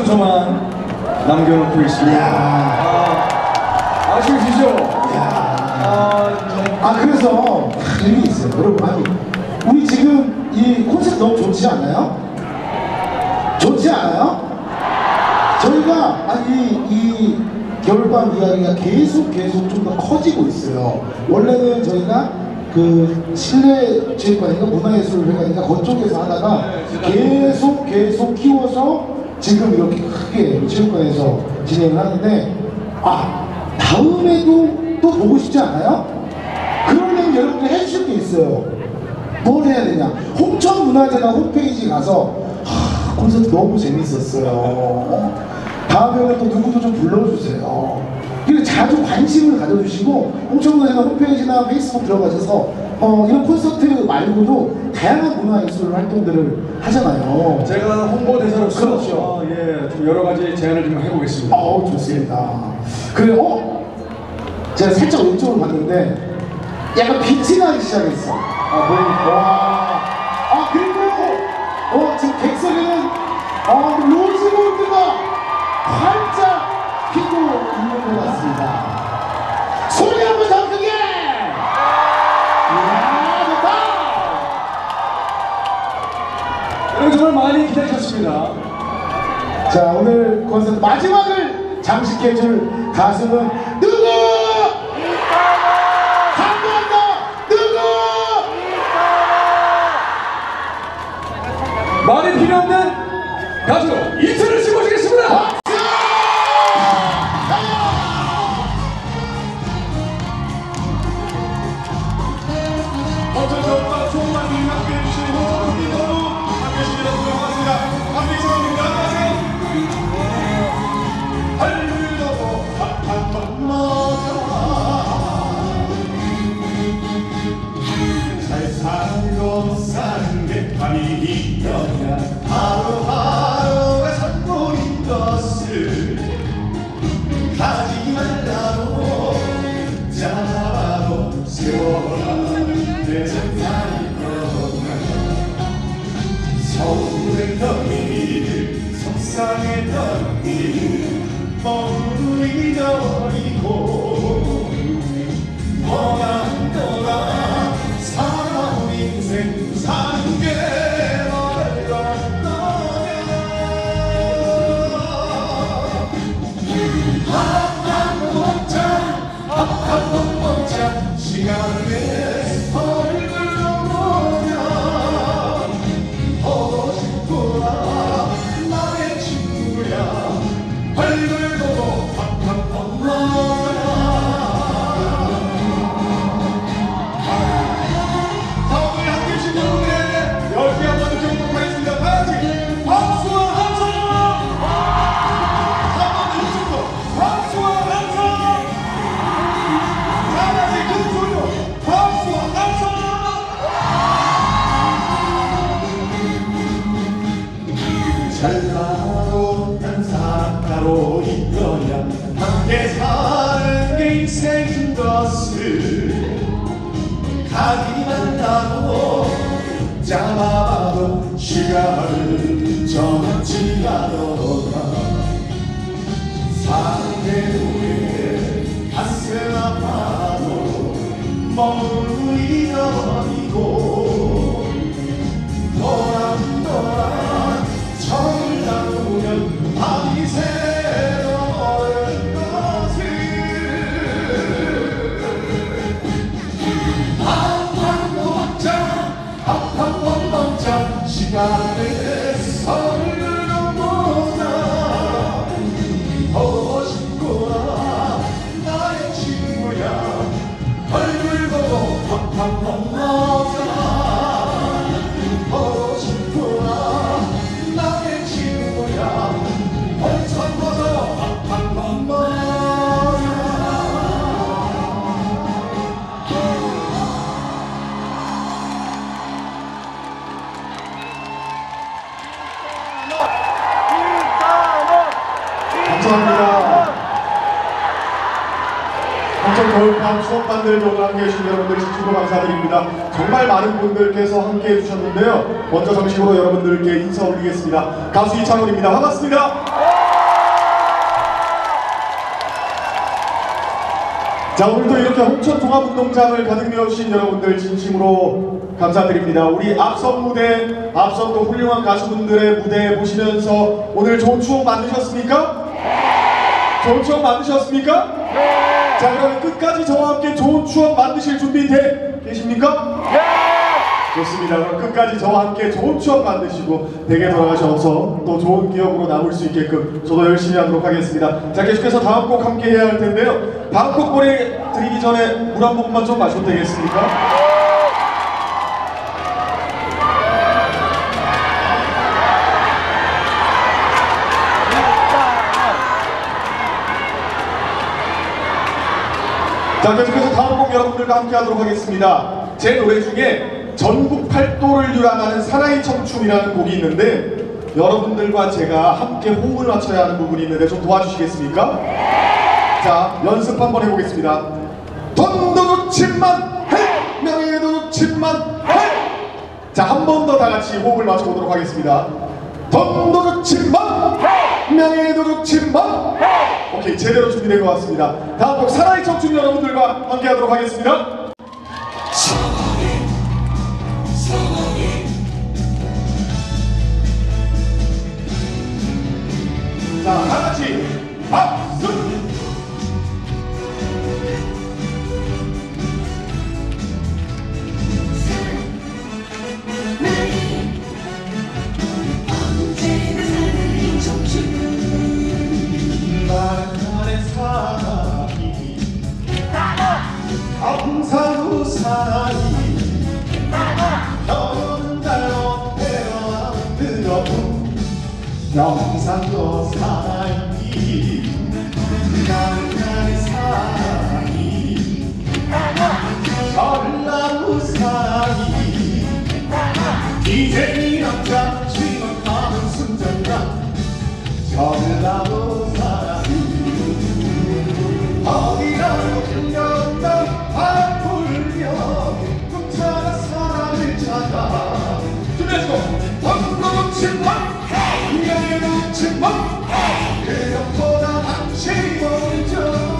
순서만 남겨놓고 있습니다. 아쉬우시죠? 그래서 의미 있어요. 여러분, 아니, 우리 지금 이 콘셉트 너무 좋지 않아요? 좋지 않아요? 저희가 이 겨울밤 이야기가 계속 좀 더 커지고 있어요. 원래는 저희가 그 실내 체육관인가 문화예술회관인가 그쪽에서 하다가 계속 키워서 지금 이렇게 크게 체육관에서 진행을 하는데, 다음에도 또 보고 싶지 않아요? 그러면 여러분들 해주실 게 있어요. 뭘 해야 되냐? 홍천문화재단 홈페이지 가서 콘서트 너무 재밌었어요. 다음에는 또 누구도 좀 불러주세요. 그리고 자주 관심을 가져주시고 홍천문화재단 홈페이지나 페이스북 들어가셔서 이런 콘서트 말고도 다양한 문화예술 활동들을 하잖아요. 제가 홍보대사로서 그렇죠. 좀 여러 가지 제안을 좀 해보겠습니다. 좋습니다. 그래, 제가 살짝 왼쪽으로 봤는데 약간 빛이 나기 시작했어. 보이니까. 그리고 지금 객석에는 로즈골드가 활짝 피고 있는 것 같습니다. 소리 한번 더 크게! 이야, 좋다! 여러분 정말 많이 기다리셨습니다. 자, 오늘 콘서트 마지막을 장식해줄 가수는 누구? 한 번 더! 누구? 말이 필요 없는 가수 이천을 씨 모시겠습니다. 하루하루가 선보인 것을 가지 말라고 잡아도 세워라 내 정상이 서울했던 일 속상했던 일 모두 잊어버리고 떠나 살아온 인생 사는 게 시간을 내 얼굴로 보면 보고 싶구나 나의 친구야 얼굴 보고 팍팍 먹어라 다음에 함께 해주신 여러분의 열기 한번 더 경복하겠습니다. 다같이 박수와 함성 한번 더 주시고 박수와 함성 잘나고 난 사람 따로 있거냐 함께 사는 게 인생인 것을 가기 말라고 잡아봐도 시간을 정하지 않아라 사는 후에 가슴 아파도 모두 잊어버리고 돌아 정을 나누면 밤이 새로운 것을 팍팍 먹자 시간의 서울로 보자 보고 싶구나 나의 친구야 얼굴 보고 팍팍 먹자 보고 싶구나 나의 친구야 엄청 보고 팍팍 먹자 감사합니다. 홍천 겨울밤 수업반들 오늘 함께해 주신 여러분들 진심으로 감사드립니다. 정말 많은 분들께서 함께해 주셨는데요. 먼저 정식으로 여러분들께 인사 올리겠습니다. 가수 이창훈입니다. 반갑습니다. 자, 오늘도 이렇게 홍천 종합운동장을 가득 메우신 여러분들 진심으로 감사드립니다. 우리 앞선 무대, 앞선 또 훌륭한 가수분들의 무대 보시면서 오늘 좋은 추억 만드셨습니까? 좋은 추억 만드셨습니까? 자, 그러면 끝까지 저와 함께 좋은 추억 만드실 준비 계십니까? 좋습니다. 그럼 끝까지 저와 함께 좋은 추억 만드시고 댁에 돌아가셔서 또 좋은 기억으로 남을 수 있게끔 저도 열심히 하도록 하겠습니다. 자, 계속해서 다음 곡 함께 해야 할 텐데요. 다음 곡 보내드리기 전에 물 한 모금만 좀 마셔도 되겠습니까? 자, 계속해서 다음 곡 여러분들과 함께 하도록 하겠습니다. 제 노래 중에 전국 팔도를 유랑하는 사나이 청춘이라는 곡이 있는데 여러분들과 제가 함께 호흡을 맞춰야 하는 부분이 있는데 좀 도와주시겠습니까? 자, 연습 한번 해보겠습니다. 돈도 좋지만 헤이! 명예도 좋지만 헤이! 자, 한 번 더 다 같이 호흡을 맞춰보도록 하겠습니다. 돈도 좋지만 헤이! 명예도 좋지만 헤이! 오케이, 제대로 준비된 것 같습니다. 다음 곡 사나이 청춘 여러분들과 함께 하도록 하겠습니다. 자, 다같이 박수! 나의 사랑이 항상 사랑이 너는 날 어때요 안 들어본 영상도 사랑이 나의 사랑이 전라도 사랑이 이제 이 남자 지나가는 순간이야 전라도 사랑이 어디라도 들려온다 바람 불려 꿈차가 사랑을 찾아 준비하시고 돈도 놓치마 인간을 놓치마 그것보다 당신이 먼저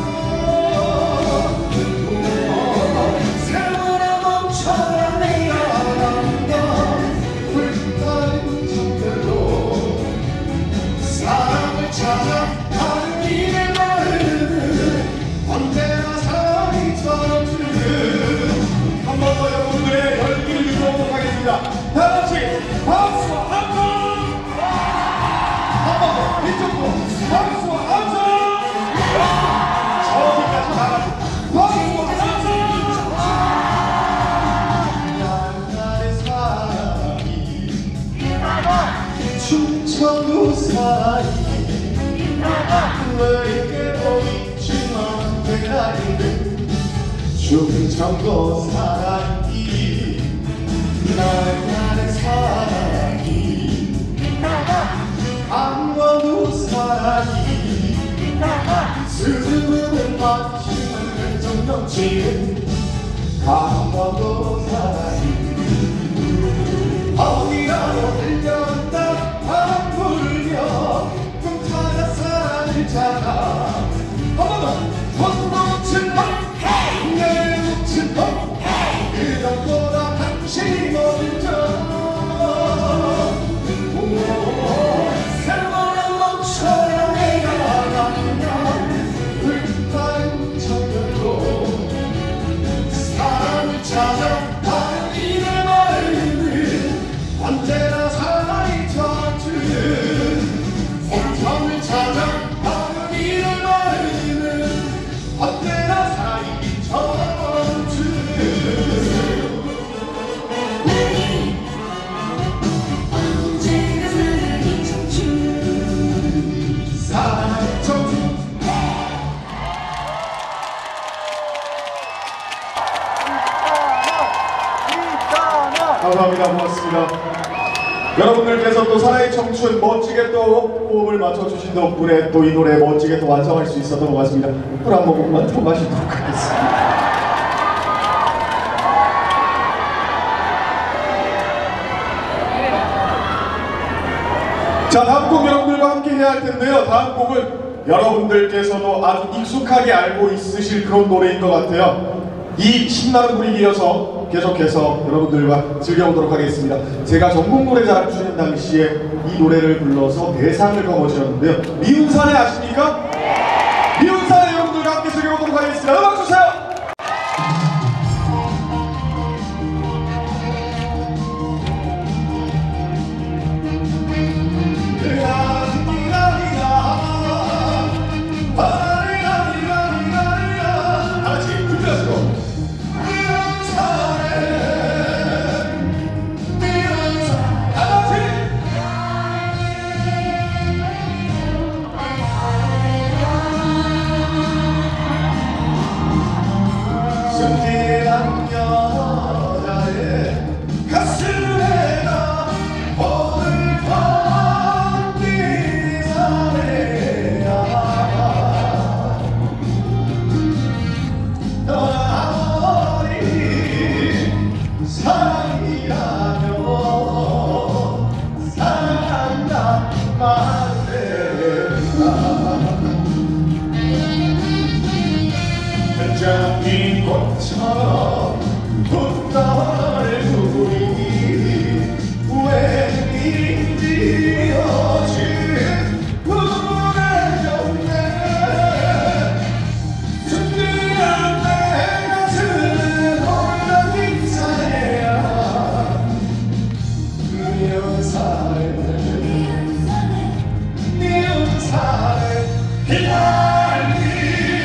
세월아 멈춰라 내가 남던 불타는 정들로 사랑을 찾아 가는 길의 마음은 언제나 사랑이 전주는 한 번 더 여러분들의 열기를 유도하도록 하겠습니다. 다같이 박수와 함성! 한 번 더 이쪽도 박수와 함성! 저기까지 다같이 박수와 함성! 나의 사랑이 충청도 사랑이 너에게 보이지만 내가 있는 충청도 사랑이 나의 사랑이 강원도 사랑이 스스로는 마치는 열정 넘치는 강원도 사랑이 어디라도 들려온다 바람 불려 꿈타가 사랑을 찾아 한 번 더 돈도 놓치마 내 놓치마 그것보다 당신이 먼저 세월아 멈춰라 내가 가면 불타는 정열로 사랑을 찾아 달리는 마음을 언제나 사랑이 젖은 온정을 찾아 달리는 마음을 언제나 사랑이 젖은 언제나 사랑이 청춘 사랑이 젖은 감사합니다. 고맙습니다. 여러분들께서 또 사나이 청춘 멋지게 또 호흡을 맞춰주신 덕분에 또 이 노래 멋지게 또 완성할 수 있었던 것 같습니다. 물 한 모금만 더 마시도록 하겠습니다. 자, 다음 곡 여러분들과 함께 해야 할 텐데요. 다음 곡은 여러분들께서도 아주 익숙하게 알고 있으실 그런 노래인 것 같아요. 이 신나는 분위기여서 계속해서 여러분들과 즐겨보도록 하겠습니다. 제가 전국노래자랑 출연 당시에 이 노래를 불러서 대상을 거머쥐었는데요. 미운사내 아십니까? 미운사내 여러분들과 함께 즐겨보도록 하겠습니다. 음악 주세요! 이 꽃처럼 꽃다발 우리 웬일인지 어진 불안정해 준비한 내 가슴은 홀랑 인사해야 미운사래 미운사래 기다리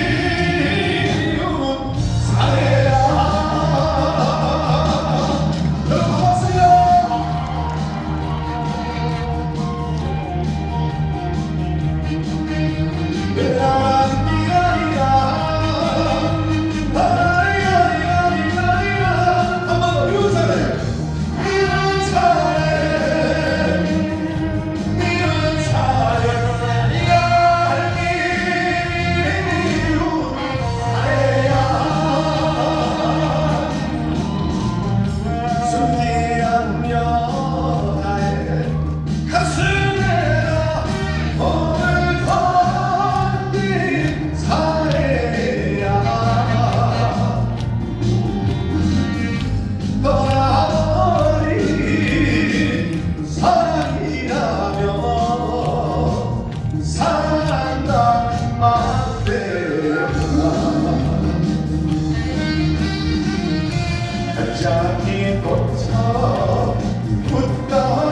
작은 꽃처럼 웃던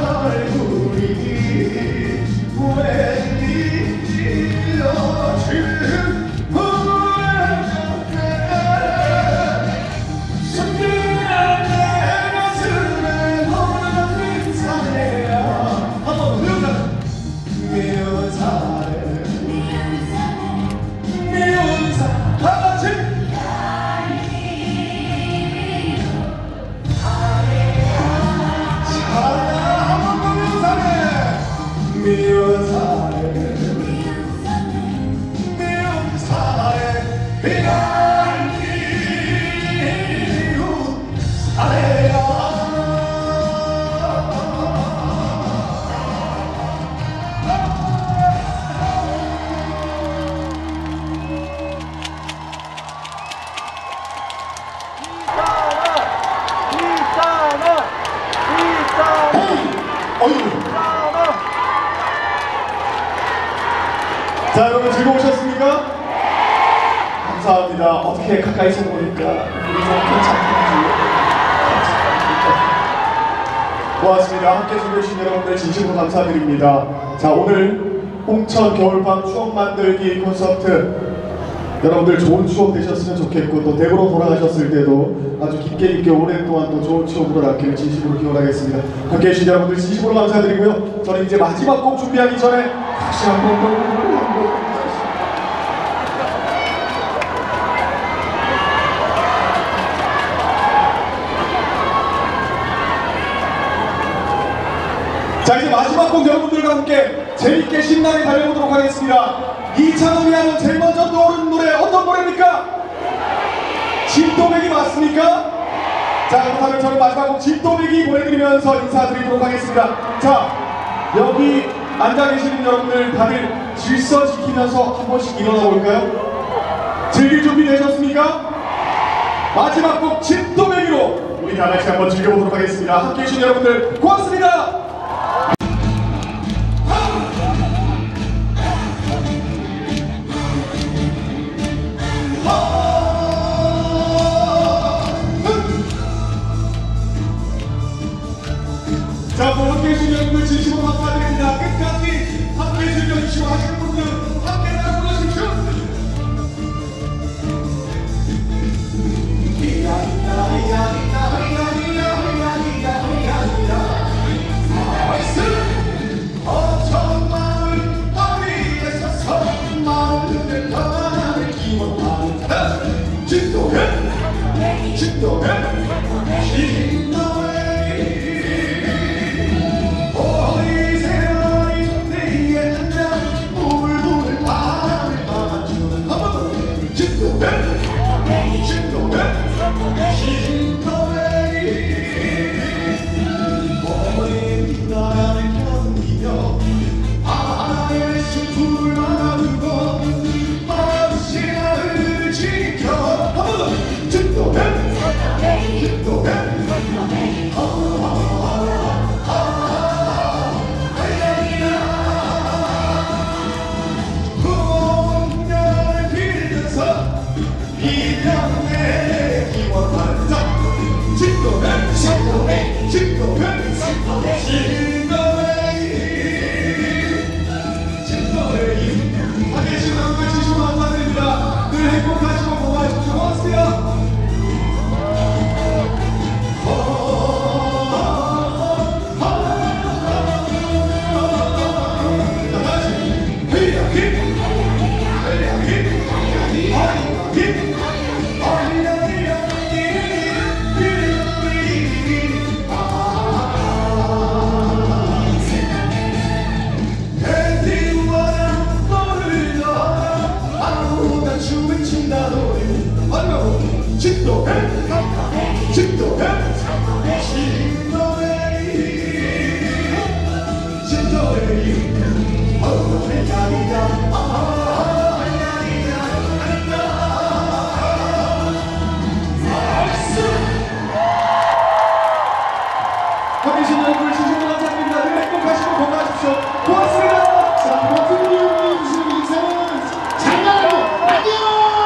얼굴이 웬일인지 어진 불안정해 숨기는 내 가슴에 홀랑 인사해야 한번 미운사래 미운사 다같이 미운사래 미운사래 그냥 미운사래야 자, 여러분 즐거우셨습니까? 감사합니다. 어떻게 가까이서 보니까 우리 좀 괜찮은지 고맙습니다. 함께 즐겨주신 여러분들 진심으로 감사드립니다. 자, 오늘 홍천 겨울밤 추억 만들기 콘서트 여러분들 좋은 추억 되셨으면 좋겠고 또 댁으로 돌아가셨을 때도 아주 깊게 오랫동안 또 좋은 추억으로 남기를 진심으로 기원하겠습니다. 함께 해주신 여러분들 진심으로 감사드리고요. 저는 이제 마지막 곡 준비하기 전에 다시 한번 더 자, 이제 마지막 곡 여러분들과 함께 재밌게 신나게 달려보도록 하겠습니다. 이찬원이 하는 제일 먼저 떠오르는 노래 어떤 노래입니까? 진또배기 맞습니까? 자, 그렇다면 저는 마지막 곡 진또배기 보내드리면서 인사드리도록 하겠습니다. 자, 여기 앉아 계시는 여러분들 다들 질서 지키면서 한 번씩 일어나 볼까요? 즐길 준비 되셨습니까? 마지막 곡 진또배기로 우리 다 같이 한번 즐겨보도록 하겠습니다. 함께 해주신 여러분들 고맙습니다. 자, 함께 해주신 여러분들 진심으로 감사드립니다. 끝까지 함께 즐겨주시고 하시는 분들 함께 따라 불러주십시오. 어떤 마을 어디에 서서 마을을 떠나는 기원하는 진도해 진도해 늘 행복하시고 건강하십시오. 고맙습니다. 함께해주신 여러분들 진심으로 감사드립니다. 늘 행복하시고 건강하십시오. 고맙습니다. 자, 버튼 이용해 주시는 인사는 장난하고 안녕!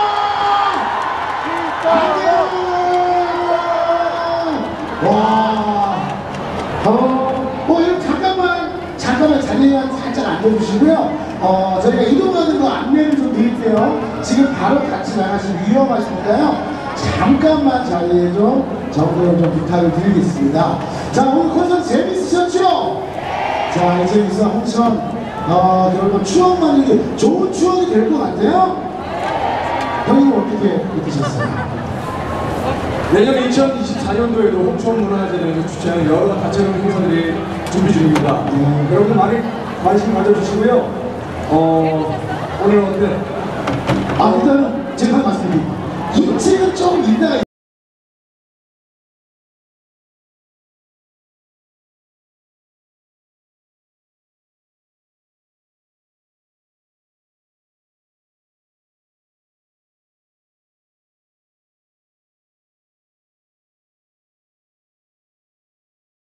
안녕! 와, 이거 잠깐만 자리에 살짝 앉아주시고요. 저희가 이동하는 거 안내를 좀 드릴게요. 지금 바로 같이 나가시면 위험하시니까요. 잠깐만 자리에 좀 정리를 좀 부탁을 드리겠습니다. 자, 오늘 콘서트 재밌으셨죠? 자, 이제 여기서 홍천 여러분 추억만 이게 좋은 추억이 될 것 같아요? 형님 어떻게 느끼셨어요? 내년 2024년도에도 홍천문화재단에서 주최하는 여러 다채로운 행사들이 준비 중입니다. 여러분 많이 관심 가져주시고요. 오늘 어때? 일단은 제가 말씀드립니다. 2층은 좀 이따가